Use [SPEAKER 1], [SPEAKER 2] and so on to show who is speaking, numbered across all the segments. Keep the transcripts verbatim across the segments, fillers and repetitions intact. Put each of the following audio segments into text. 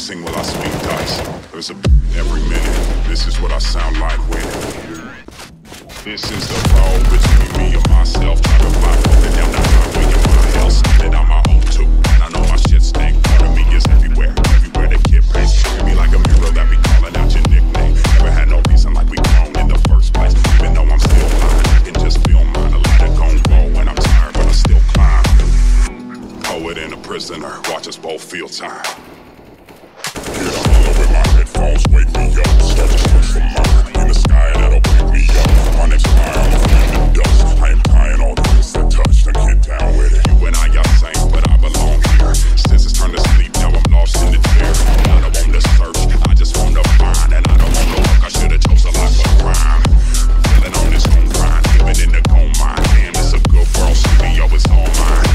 [SPEAKER 1] sing while I speak dice. There's a every minute. This is what I sound like when. This is the road between me and myself. Driving five rolling down the highway in my hell. Something on my own too. And I know my shit stink. Part of me is everywhere. Everywhere the kid pays. Treat me like a mirror that be calling out your nickname. Never had no reason like we grown in the first place. Even though I'm still blind, I can just feel mine. A light gon' roll when I'm tired, but I still climb. Poet and a prisoner, watch us both feel time. Get a hollow in my headphones, wake me up. Start to search for mine in the sky that'll wake me up. My name's fire, I'm a flame in dust. I am tying all the things that touch, now get down with it. You and I are same, but I belong here. Since it's turned to sleep, now I'm lost in the chair. I don't want to search, I just want to find. And I don't want to work, I should've chose a life of crime. Feeling on this home grind, living in the gold mine. Damn, it's a good world, C B O, it's all mine.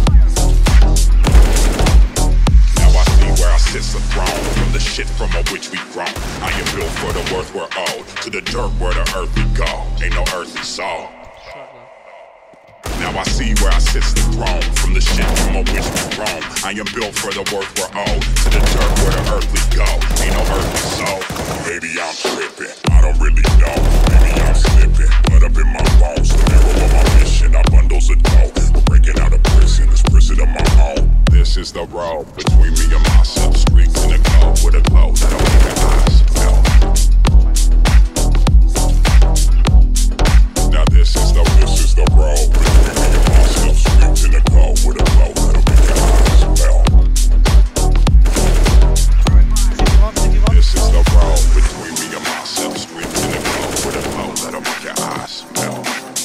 [SPEAKER 1] Sits a throne from the shit from which we grown. I am built for the worth we're owed, to the dirt where the earth we go. Ain't no earthly soul. Now I see where I sits the throne from the shit from which we grown. I am built for the worth we're owed, to the dirt where the earth we go. Ain't no earthly soul. Maybe I'm tripping, I don't really know. Maybe I'm slipping, blood up in my bones. The narrow of my mission, I bundles of dough. We're breaking out of prison, this prison of my own. This is the road between me and myself. Streaks in the glow with a glow that'll make your eyes melt. Now this is the this is the road between me and myself. Streaks in the glow with a glow that'll make your eyes melt. This is the road between me and myself. Streaks in the glow with a glow that'll make your eyes melt.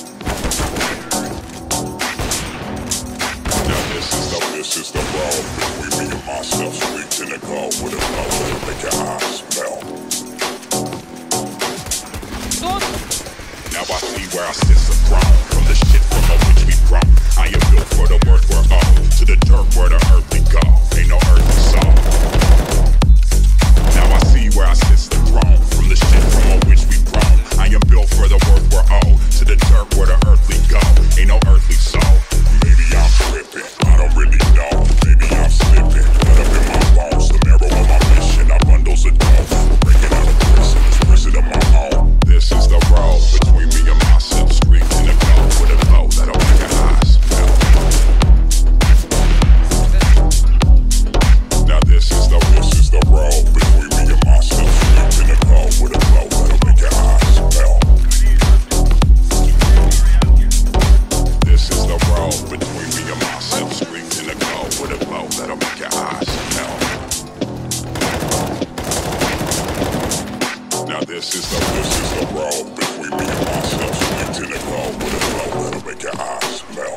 [SPEAKER 1] This is the this is the road between me and myself. Streaks in the glow with a glow that'll make your eyes melt. Now I see where I sit the throne from the shit from which we grown. I am built for the worth we're owed, to the dirt where the earth we go. Ain't no earthly soul. Now I see where I sit the throne from the shit from which we grown. I am built for the worth we're owed, to the dirt where the earth we go. Ain't no earthly soul. Maybe I'm tripping, I don't really know. Maybe I'm slipping, blood up in my bones. The marrow of my mission, I bundles of dough. We're breaking out of prison, this prison of my own. This is the road between me and myself. Streaks in the glow with a glow that'll make your eyes melt. Now this is the this is the road between me and myself. Streaks in the glow with a glow that'll make your eyes melt. This is the road between me and myself. Streaks in the glow with a glow that'll make your eyes melt. Now this is the this is the road between me and myself. Streaks in the glow with a glow that'll make your eyes melt.